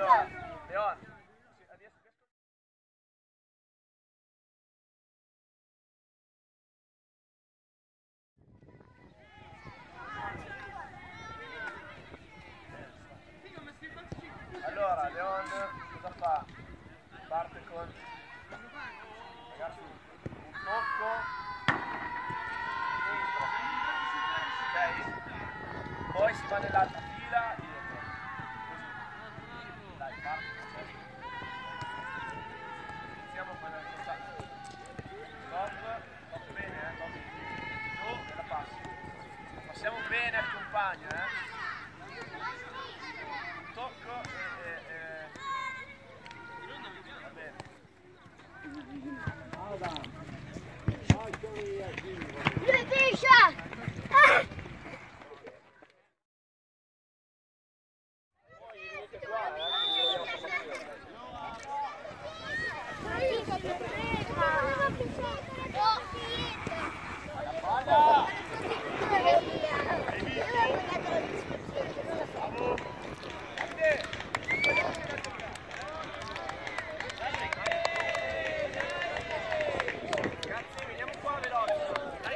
Allora, Leon. Allora, Leon cosa fa? Parte con ragazzi, un tocco dentro, ok? Poi si va nell'altra fila dietro, così. Dai, parte. Iniziamo con il contatto. Stop bene, stop. Giù e la passi. Passiamo bene al compagno, tocco e va bene. Ragazzi, veniamo qua veloci.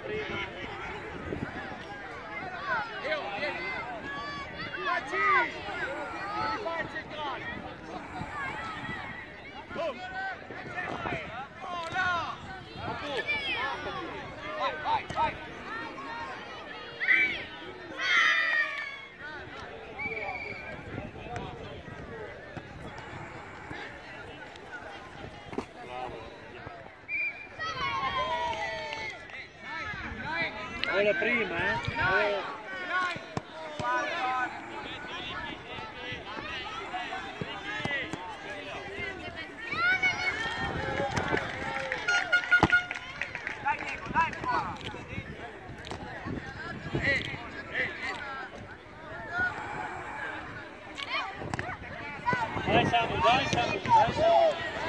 La prima, Dai Samu, dai Samu, dai Samu.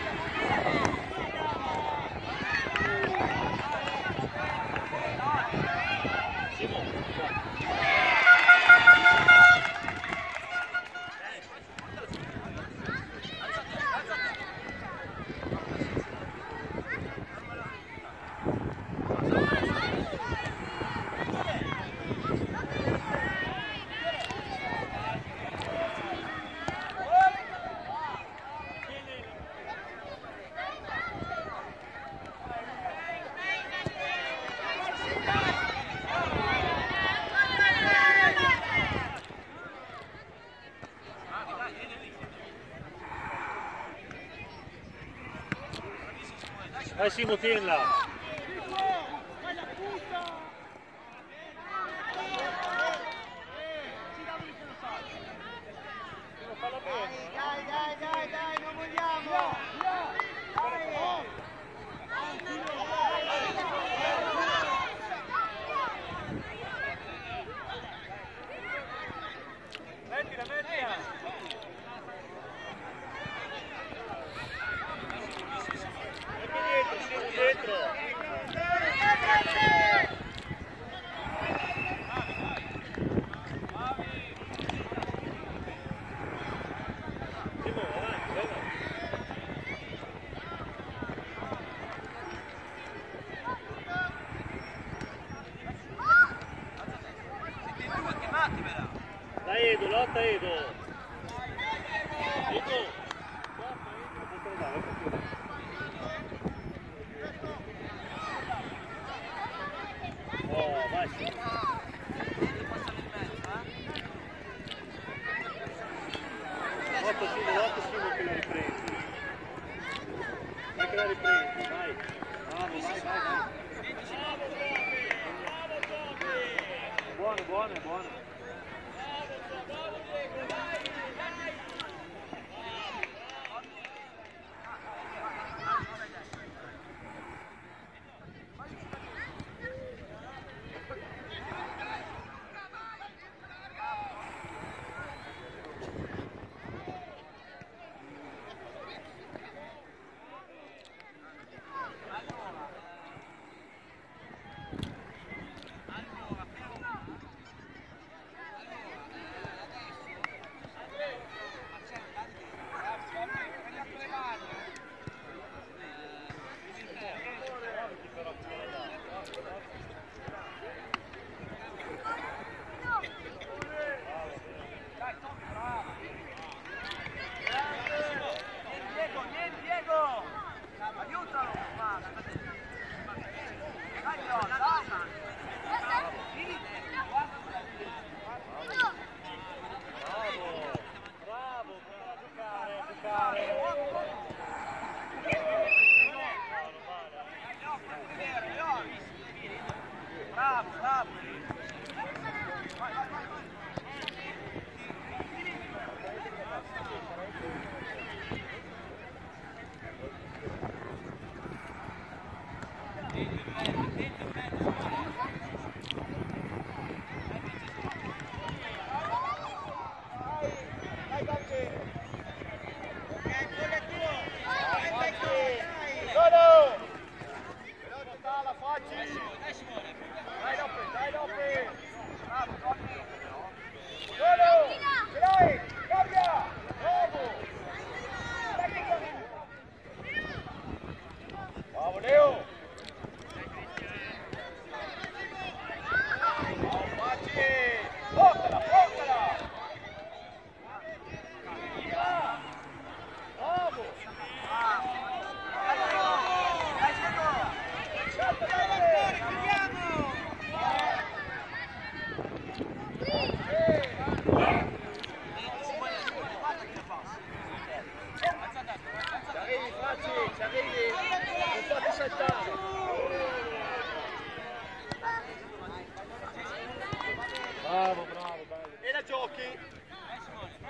Dai Simo, tienila! Dai, non vogliamo! Mettila, mettila! Dietro! Dai Edo, lotta Edo! Edo! Oh, vai sì! Lotta Simo che la riprendi! Dai che la riprendi, vai! Bravo, vai! Buono!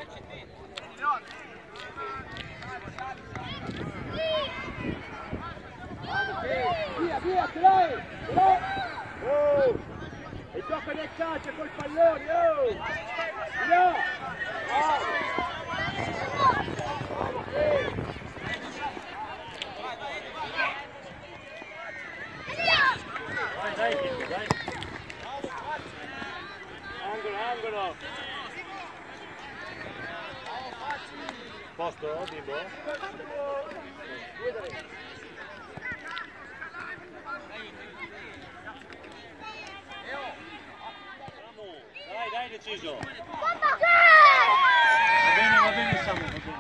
Via, via, ce l'hai! Oh! E gioca nel calcio col pallone, oh! Via! Dai, dai. Angolo, angolo. Posto, Bimbo? Dai, dai, deciso. Va bene, Samu, va bene.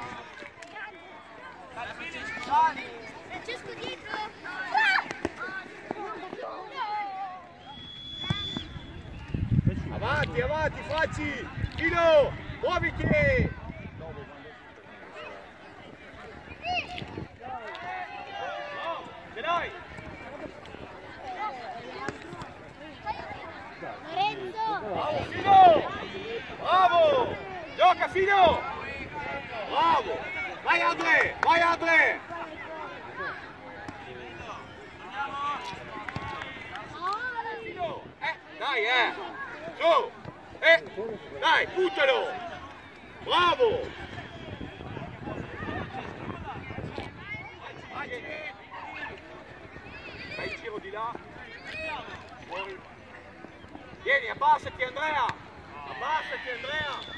Francesco dietro! Avanti, avanti, facci! Fino! Muoviti! Dai! Lorenzo! Bravo, Fino! Bravo! Gioca, Fino! Bravo! Vai, Andre! Vai, Andre! Fino! Dai, Su! Dai, buttalo! Bravo! Fai il giro di là. Fuori. Vieni, abbassati Andrea! Abbassati Andrea!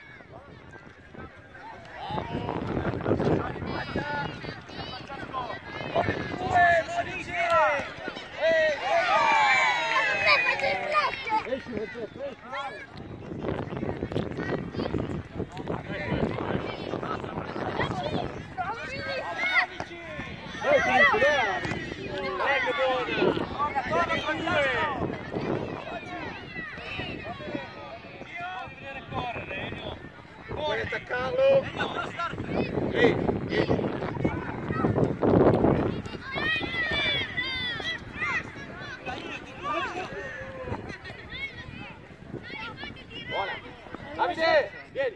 Puoi attaccarlo? Vieni. Buona. Davide, vieni.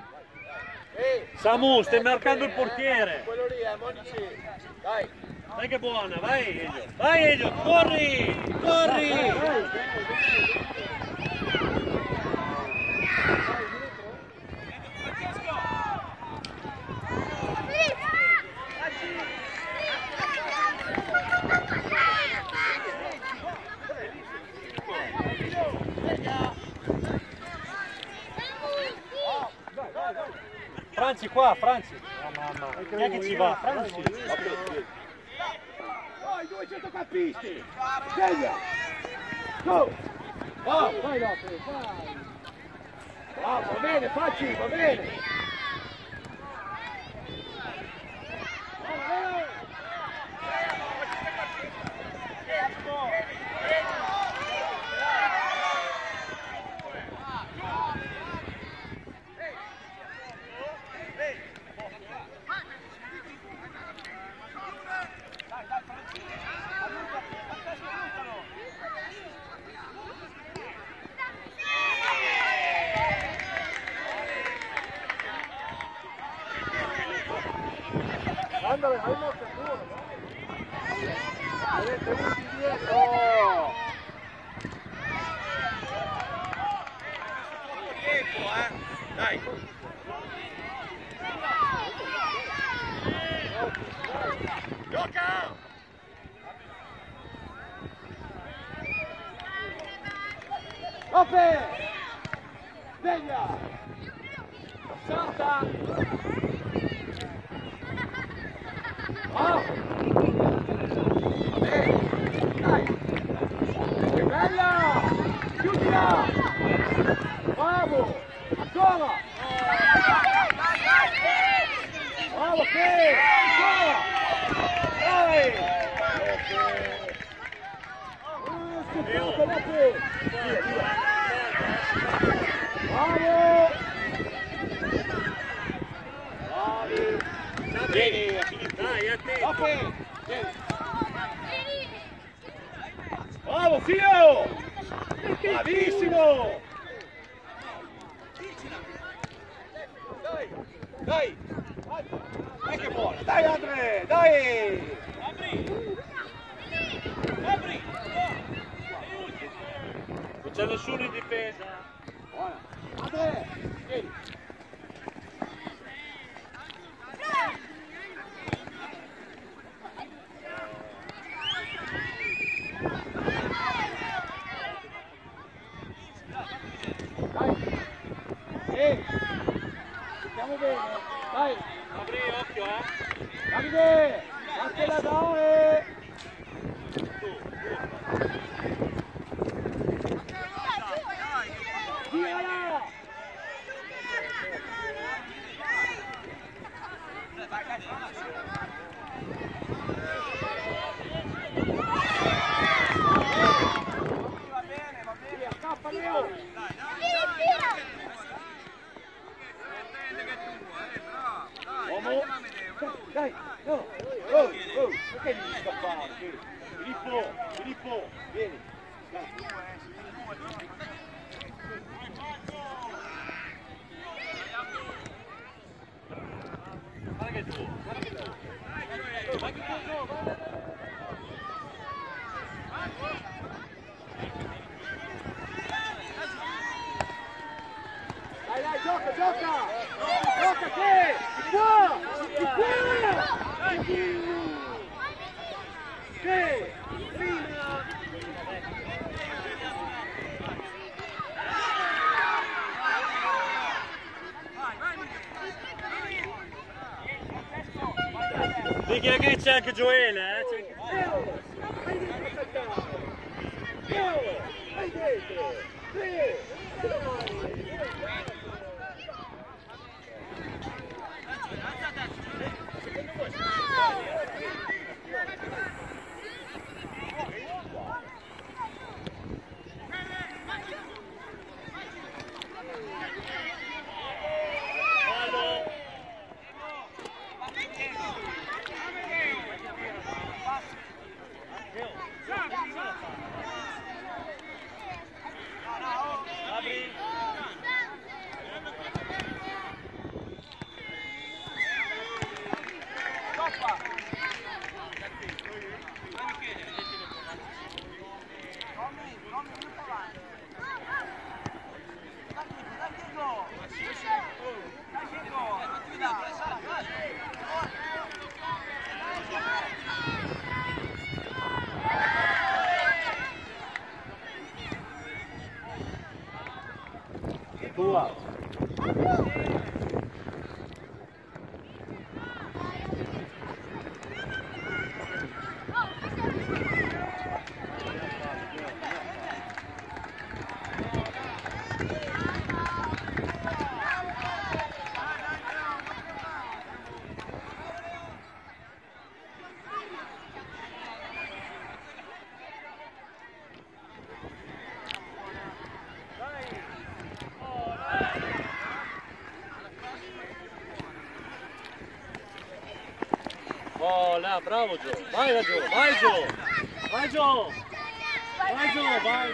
Samu, stai marcando il portiere. Quello lì, Monici. Dai. Dai che buona, vai Elio. Vai Elio, corri! Corri! Franci qua, Franci. Oh mamma, chi è che ci va? Franci. Dai, 200 campisti! Sveglia! Go! Vai, vai Lopez, vai! Bravo, va bene, facci, va bene! Andale, hai molto sicuro! Avete tutti dietro! Tempo, Dai! Gioca! Lope! Sveglia! Salta! Oh! Va bene! Dai! Che bella! Chiudila! Bravo! Ancora! Bravo che! Ancora! Dai! Scottato Lope! Via, via! Bravo! Vieni, dai, attento. Lope! Vieni! Bravo Fio! Bravissimo! Dai! Dai che buona! Dai Andre! Dai! Apri! Non c'è nessuno in difesa. Buona! Andre! Vieni! Dai! Stiamo bene! Dai! Apri, occhio, Davide! Anche la dare! Via! Via, scappa Leo! Uomo! Dai! No! Oh! Perché devi scappare? Filippo! Vieni! Dai! Guarda che tu. Dai, gioca! Gioca che! Di qua! Che! Prima! Vedi che c'è anche Gioele, Leo! Vai dentro a saltare! Leo! Vai dentro! Sì! Tua! Oh, là, bravo Gio. Vai da Gio, vai Gio. Vai Gio. Vai Gio, vai.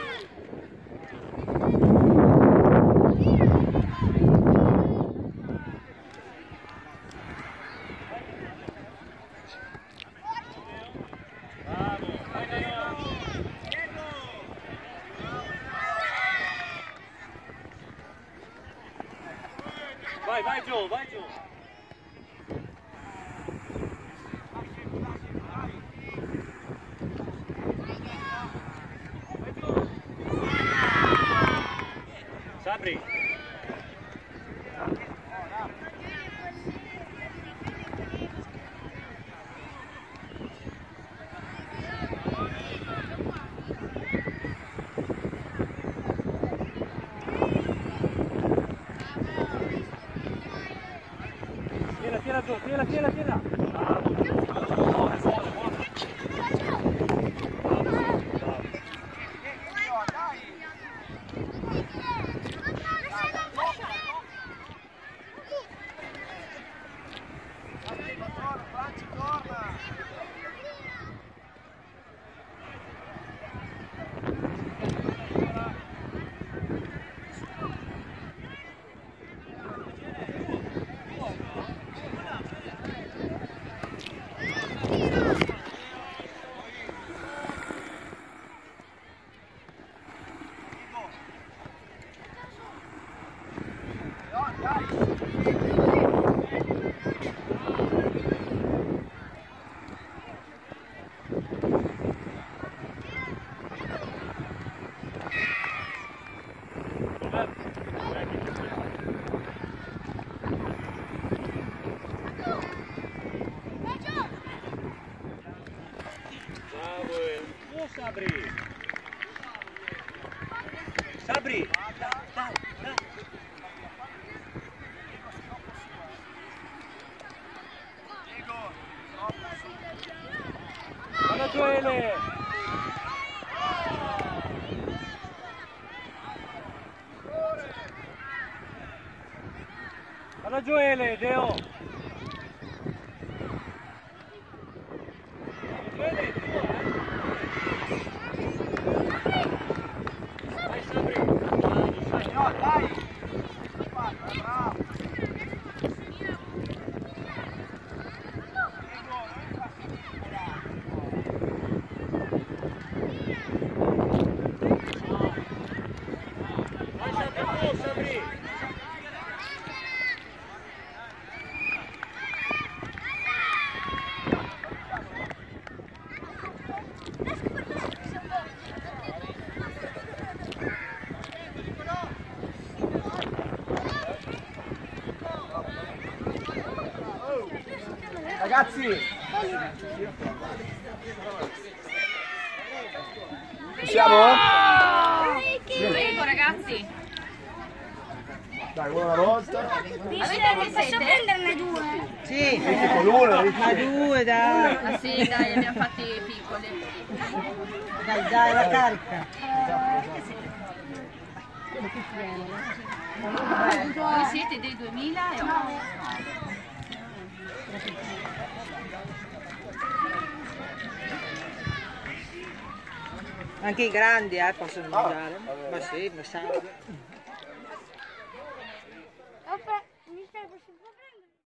Bravo, vai Gio. Vai Gio, vai Gio. Sabri. Tira giù, tira. Sabri! Sabri! Dai! Guarda Gioele! Guarda Gioele, Deo! Gioele, tu, Dai Sabri! No, dai! Bravo! Sabri! Ragazzi! Ci siamo? Prego ragazzi. Dai, una alla volta. Posso prenderne due? Sì, Con una, ma due dai, Ah sì, dai, abbiamo fatti piccoli. dai, la carica. Voi siete dei 2000 e Anche i grandi possono mangiare. Ma sì, ma sa.